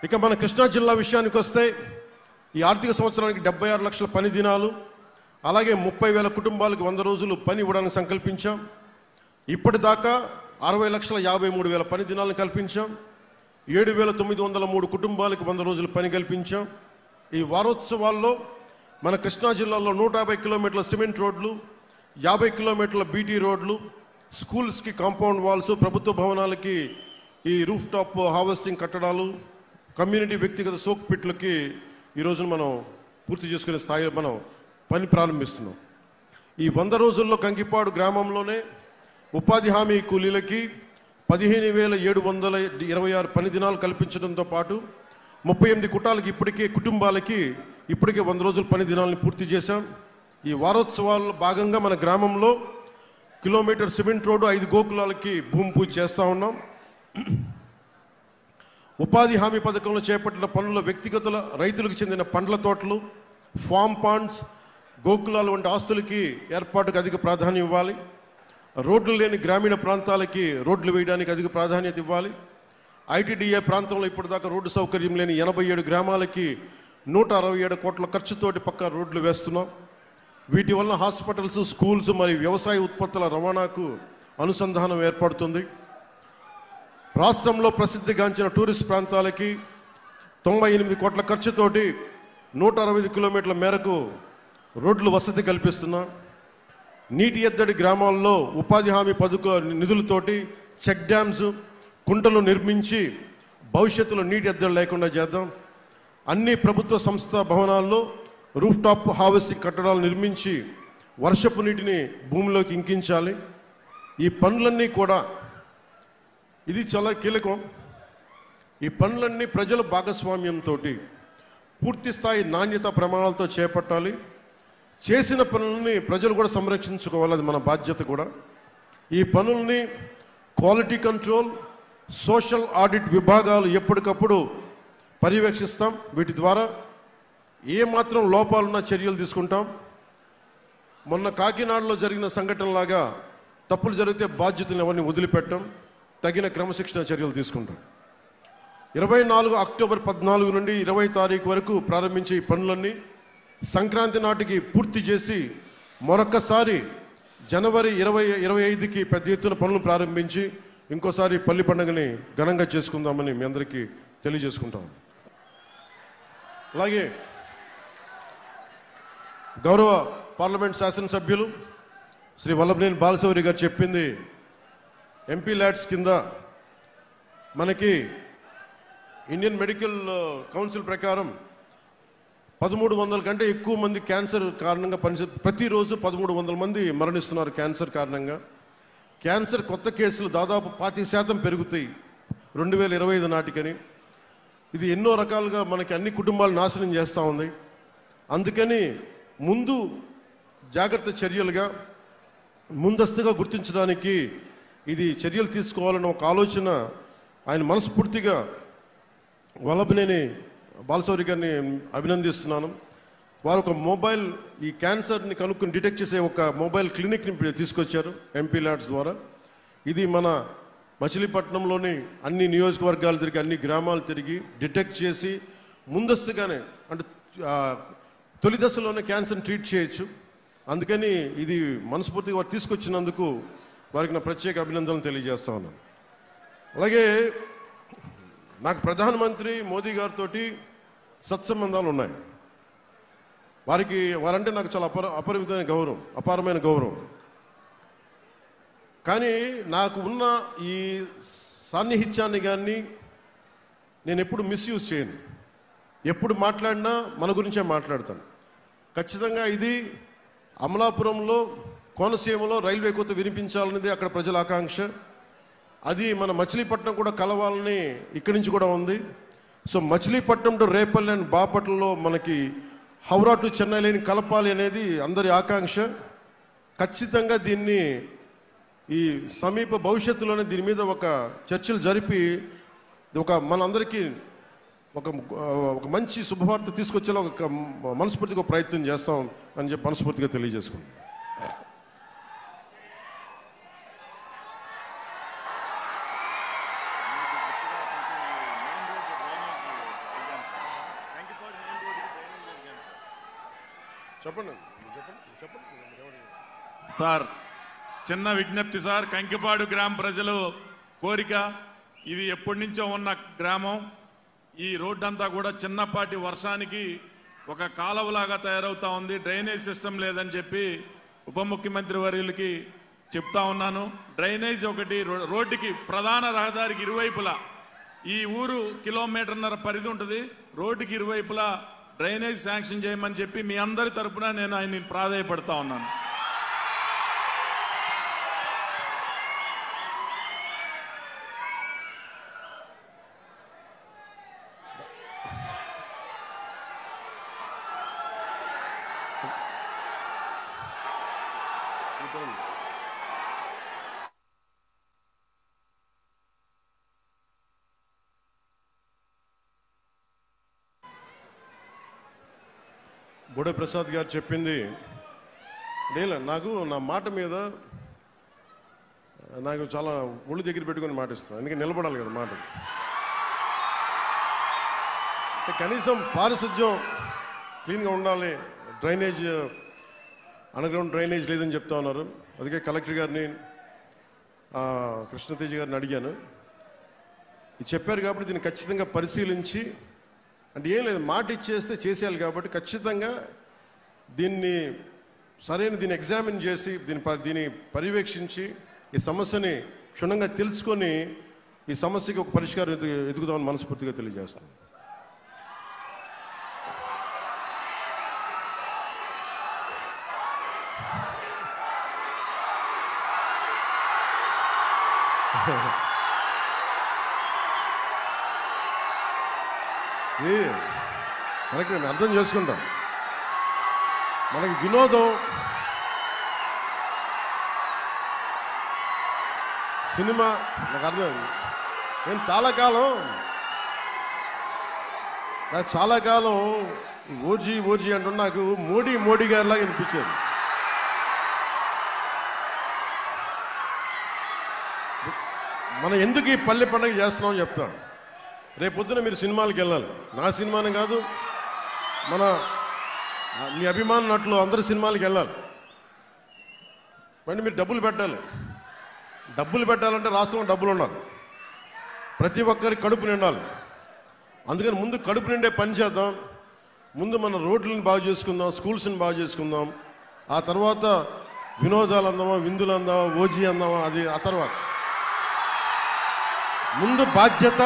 ఇక మన కృష్ణా జిల్లా విషయానికి వస్తే ఈ ఆర్థిక సంవత్సరానికి 76 లక్షల పని దినాలు, అలాగే 30,000 కుటుంబాలకు 100 రోజులు పని ఇవ్వడానికి సంకల్పించాం. ఇప్పటిదాకా 60,53,000 పని దినాలను కల్పించాం. 7,903 కుటుంబాలకు 100 రోజులు పని కల్పించాం. ఈ వారోత్సవాల్లో మన కృష్ణా జిల్లాలో 150 కిలోమీటర్ల సిమెంట్ రోడ్లు, 50 కిలోమీటర్ల బీటీ రోడ్లు, స్కూల్స్కి కాంపౌండ్ వాల్స్, ప్రభుత్వ భవనాలకి ఈ రూఫ్ టాప్ హార్వెస్టింగ్ కట్టడాలు, కమ్యూనిటీ వ్యక్తిగత సోక్ పిట్లకి ఈరోజు మనం పూర్తి చేసుకునే స్థాయిలో మనం పని ప్రారంభిస్తున్నాం. ఈ 100 రోజుల్లో కంకిపాడు గ్రామంలోనే ఉపాధి హామీ కూలీలకి 15,726 పని దినాలు కల్పించడంతో పాటు 38 కుటుంబాలకి ఇప్పటికే 100 రోజుల పని దినాలను పూర్తి చేశాం. ఈ వారోత్సవాల్లో భాగంగా మన గ్రామంలో కిలోమీటర్ సిమెంట్ రోడ్డు, 5 గోకులాలకి భూమి పూజ చేస్తూ ఉన్నాం. ఉపాధి హామీ పథకంలో చేపట్టిన పనుల వ్యక్తిగత రైతులకు చెందిన పండ్ల తోటలు, ఫామ్ పాండ్స్, గోకులాలు వంటి ఆస్తులకి ఏర్పాటుకు అధిక ప్రాధాన్యం ఇవ్వాలి. రోడ్లు లేని గ్రామీణ ప్రాంతాలకి రోడ్లు వేయడానికి అధిక ప్రాధాన్యత ఇవ్వాలి. ఐటీడీఏ ప్రాంతంలో ఇప్పటిదాకా రోడ్డు సౌకర్యం లేని 87 గ్రామాలకి 167 కోట్ల ఖర్చుతోటి పక్కా రోడ్లు వేస్తున్నాం. వీటి వల్ల హాస్పిటల్స్, స్కూల్స్ మరియు వ్యవసాయ ఉత్పత్తుల రవాణాకు అనుసంధానం ఏర్పడుతుంది. రాష్ట్రంలో ప్రసిద్ధిగాంచిన టూరిస్ట్ ప్రాంతాలకి 98 కోట్ల ఖర్చుతోటి 165 కిలోమీటర్ల మేరకు రోడ్లు వసతి కల్పిస్తున్నాం. నీటి ఎద్దడి గ్రామాల్లో ఉపాధి హామీ పథకం నిధులతోటి చెక్ డ్యామ్స్, కుంటలు నిర్మించి భవిష్యత్తులో నీటి ఎద్దడి లేకుండా చేద్దాం. అన్ని ప్రభుత్వ సంస్థ భవనాల్లో రూఫ్ టాప్ హార్వెస్టింగ్ కట్టడాలు నిర్మించి వర్షపు నీటిని భూమిలోకి ఇంకించాలి. ఈ పనులన్నీ కూడా ఇది చాలా కీలకం. ఈ పనులన్నీ ప్రజల భాగస్వామ్యంతో పూర్తి స్థాయి నాణ్యత ప్రమాణాలతో చేపట్టాలి. చేసిన పనులని ప్రజలు కూడా సంరక్షించుకోవాలి, అది మన బాధ్యత కూడా. ఈ పనుల్ని క్వాలిటీ కంట్రోల్, సోషల్ ఆడిట్ విభాగాలు ఎప్పటికప్పుడు పర్యవేక్షిస్తాం. వీటి ద్వారా ఏమాత్రం లోపాలున్న చర్యలు తీసుకుంటాం. మొన్న కాకినాడలో జరిగిన సంఘటనలాగా తప్పులు జరిగితే బాధ్యతలను ఎవరిని వదిలిపెట్టం, తగిన క్రమశిక్షణ చర్యలు తీసుకుంటాం. 24 అక్టోబర్ 14 నుండి 20 తారీఖు వరకు ప్రారంభించే ఈ పనులన్నీ సంక్రాంతి నాటికి పూర్తి చేసి మరొక్కసారి జనవరి 25కి పెద్ద ఎత్తున పనులు ప్రారంభించి ఇంకోసారి పల్లి పండుగని ఘనంగా చేసుకుందామని మీ అందరికీ తెలియజేసుకుంటాం. అలాగే గౌరవ పార్లమెంట్ శాసనసభ్యులు శ్రీ వల్లభనేని బాలశౌరి గారు చెప్పింది, ఎంపీ ల్యాడ్స్ కింద మనకి ఇండియన్ మెడికల్ కౌన్సిల్ ప్రకారం 1,300 కంటే ఎక్కువ మంది క్యాన్సర్ కారణంగా ప్రతిరోజు 1,300 మంది మరణిస్తున్నారు క్యాన్సర్ కారణంగా. క్యాన్సర్ కొత్త కేసులు దాదాపు 40% పెరుగుతాయి 2025 నాటికని. ఇది ఎన్నో రకాలుగా మనకి అన్ని కుటుంబాలు నాశనం చేస్తూ ఉంది. అందుకని ముందు జాగ్రత్త చర్యలుగా ముందస్తుగా గుర్తించడానికి ఇది చర్యలు తీసుకోవాలన్న ఒక ఆలోచన ఆయన మనస్ఫూర్తిగా వల్లభనేని బాలశౌరి గారిని అభినందిస్తున్నాను. వారు ఒక మొబైల్ ఈ క్యాన్సర్ని కనుక్కొని డిటెక్ట్ చేసే ఒక మొబైల్ క్లినిక్ని తీసుకొచ్చారు ఎంపీ ల్యాడ్స్ ద్వారా. ఇది మన మచిలీపట్నంలోని అన్ని నియోజకవర్గాలు తిరిగి, అన్ని గ్రామాలు తిరిగి డిటెక్ట్ చేసి ముందస్తుగానే, అంటే తొలి దశలోనే క్యాన్సర్ని ట్రీట్ చేయొచ్చు. అందుకని ఇది మనస్ఫూర్తిగా వారు తీసుకొచ్చినందుకు వారికి నా ప్రత్యేక అభినందనలు తెలియజేస్తా ఉన్నాను. అలాగే నాకు ప్రధానమంత్రి మోదీ గారితో సత్సంబంధాలు ఉన్నాయి. వారంటే నాకు చాలా అపారమైన గౌరవం. కానీ నాకు ఉన్న ఈ సాన్నిహిత్యాన్ని కానీ నేను ఎప్పుడు మిస్యూజ్ చేయను. ఎప్పుడు మాట్లాడినా మన గురించే మాట్లాడతాను. ఖచ్చితంగా ఇది అమలాపురంలో, కోనసీమలో రైల్వే కొత్త వినిపించాలనేది అక్కడ ప్రజల ఆకాంక్ష. అది మన మచిలీపట్నం కూడా కలవాలని ఇక్కడి నుంచి కూడా ఉంది. So Machilipatnam to Repalle and బాపట్లలో మనకి హౌరా టు చెన్నై లైన్ కలపాలి అనేది అందరి ఆకాంక్ష. ఖచ్చితంగా దీన్ని ఈ సమీప భవిష్యత్తులోనే దీని మీద ఒక చర్చలు జరిపి మనందరికీ ఒక మంచి శుభవార్త తీసుకొచ్చేలా ఒక మనస్ఫూర్తిగా ప్రయత్నం చేస్తాం అని చెప్పి మనస్ఫూర్తిగా తెలియజేసుకుంటాం. చెప్పండి. సార్ చిన్న విజ్ఞప్తి సార్, కంకిపాడు గ్రామ ప్రజలు కోరిక, ఇది ఎప్పటి నుంచో ఉన్న గ్రామం. ఈ రోడ్డు అంతా కూడా చిన్నపాటి వర్షానికి ఒక కాలువలాగా తయారవుతా ఉంది. డ్రైనేజ్ సిస్టమ్ లేదని చెప్పి ఉప ముఖ్యమంత్రి వర్యులకి చెప్తా ఉన్నాను. డ్రైనేజ్ ఒకటి రోడ్డుకి, ప్రధాన రహదారికి ఇరువైపులా, ఈ ఊరు 1.5 కిలోమీటర్ల పరిధి ఉంటుంది, రోడ్డుకి ఇరువైపులా డ్రైనేజ్ శాంక్షన్ చేయమని చెప్పి మీ అందరి తరపున నేను ఆయన్ని ప్రాధాయపడతా ఉన్నాను. బోడే ప్రసాద్ గారు చెప్పింది నాకు నా మాట మీద నాకు చాలా ఒళ్ళు దగ్గర పెట్టుకుని మాటిస్తున్నాను. ఎందుకంటే నిలబడాలి కదా మాట. కనీసం పారిశుద్ధ్యం క్లీన్గా ఉండాలి, డ్రైనేజ్ అండర్గ్రౌండ్ డ్రైనేజ్ లేదని చెప్తా ఉన్నారు. అందుకే కలెక్టర్ గారిని కృష్ణతేజ గారిని అడిగాను. ఇది చెప్పారు కాబట్టి దీన్ని ఖచ్చితంగా పరిశీలించి, అంటే ఏం లేదు, మాట ఇచ్చేస్తే చేసేయాలి కాబట్టి ఖచ్చితంగా దీన్ని ఎగ్జామిన్ చేసి దీన్ని పర్యవేక్షించి ఈ సమస్యని క్షుణ్ణంగా తెలుసుకొని ఈ సమస్యకి ఒక పరిష్కారం ఎదుగుదామని మనస్ఫూర్తిగా తెలియజేస్తాను. కరెక్ట్, నేను అర్థం చేసుకుంటాం. మనకి వినోదం, సినిమా నాకు అర్థం. నేను చాలా కాలం ఓజీ అంటూ నాకు మోడీ గారిలాగా అనిపించేది. మనం ఎందుకు ఈ పల్లె పండుగ చేస్తున్నామని చెప్తాను. రేపొద్దున మీరు సినిమాలకు వెళ్ళాలి. నా సినిమాని కాదు, మీ అభిమాన నటులు అందరి సినిమాలకు వెళ్ళాలి. మరి మీరు డబ్బులు పెట్టాలంటే రాష్ట్రంలో డబ్బులు ఉండాలి, ప్రతి ఒక్కరికి కడుపు నిండాలి. అందుకని ముందు కడుపు నిండే పని చేద్దాం. ముందు మన రోడ్లను బాగు చేసుకుందాం, స్కూల్స్ని బాగు చేసుకుందాం. ఆ తర్వాత వినోదాలు అందామా, విందులు అందామా, ఓజీ అందామా, అది ఆ తర్వాత. ముందు బాధ్యత.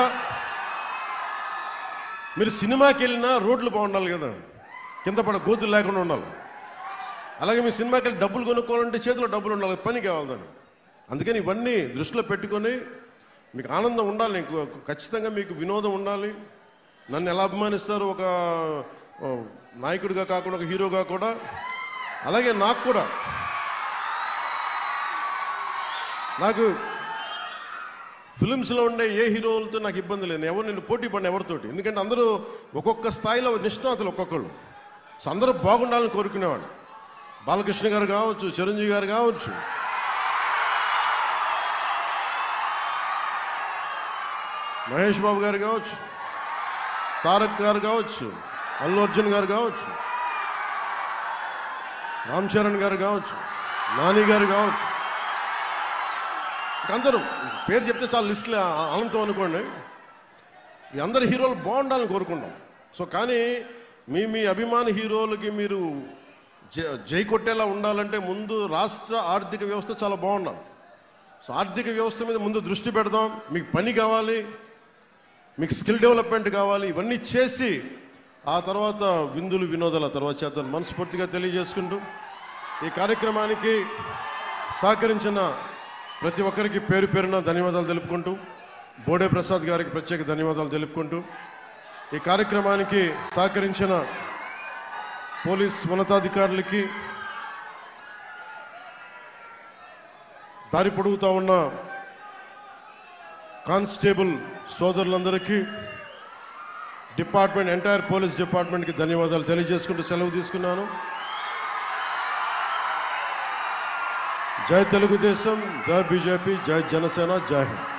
మీరు సినిమాకి వెళ్ళినా రోడ్లు బాగుండాలి కదా, కింద పడ గోతులు లేకుండా ఉండాలి. అలాగే మీ సినిమాకి వెళ్ళి డబ్బులు కొనుక్కోవాలంటే చేతిలో డబ్బులు ఉండాలి, పని కావాలి దాన్ని. అందుకని ఇవన్నీ దృష్టిలో పెట్టుకొని మీకు ఆనందం ఉండాలి, ఖచ్చితంగా మీకు వినోదం ఉండాలి. నన్ను ఎలా అభిమానిస్తారు ఒక నాయకుడిగా కాకుండా, ఒక హీరోగా కూడా, అలాగే నాకు ఫిలిమ్స్లో ఉండే ఏ హీరోలతో నాకు ఇబ్బంది లేదు. నేను పోటీ పడిన ఎవరితోటి, ఎందుకంటే అందరూ ఒక్కొక్క స్థాయిలో నిష్ణాతులు ఒక్కొక్కళ్ళు. సో అందరూ బాగుండాలని కోరుకునేవాడు. బాలకృష్ణ గారు కావచ్చు, చిరంజీవి గారు కావచ్చు, మహేష్ బాబు గారు కావచ్చు, తారక్ గారు కావచ్చు, అల్లు అర్జున్ గారు కావచ్చు, రామ్ చరణ్ గారు కావచ్చు, నాని గారు కావచ్చు, అందరూ పేరు చెప్తే చాలా లిస్టులు అనంతం అనుకోండి. ఈ అందరు హీరోలు బాగుండాలని కోరుకుంటాం. సో కానీ మీ అభిమాన హీరోలకి మీరు జై కొట్టేలా ఉండాలంటే ముందు రాష్ట్ర ఆర్థిక వ్యవస్థ చాలా బాగుండాలి. సో ఆర్థిక వ్యవస్థ మీద ముందు దృష్టి పెడదాం. మీకు పని కావాలి, మీకు స్కిల్ డెవలప్మెంట్ కావాలి. ఇవన్నీ చేసి ఆ తర్వాత విందులు వినోదాల తర్వాత చేద్దాం మనస్ఫూర్తిగా తెలియజేసుకుంటూ, ఈ కార్యక్రమానికి సహకరించిన ప్రతి ఒక్కరికి పేరు పేరున ధన్యవాదాలు తెలుపుకుంటూ, బోడే ప్రసాద్ గారికి ప్రత్యేక ధన్యవాదాలు తెలుపుకుంటూ, ఈ కార్యక్రమానికి సహకరించిన పోలీస్ ఉన్నతాధికారులకి, దారి పొడుగుతూ ఉన్న కానిస్టేబుల్ సోదరులందరికీ, డిపార్ట్మెంట్, ఎంటైర్ పోలీస్ డిపార్ట్మెంట్కి ధన్యవాదాలు తెలియజేసుకుంటూ సెలవు తీసుకున్నాను. జై తెలుగుదేశం, జై బీజేపీ, జై జనసేన, జై హింద్.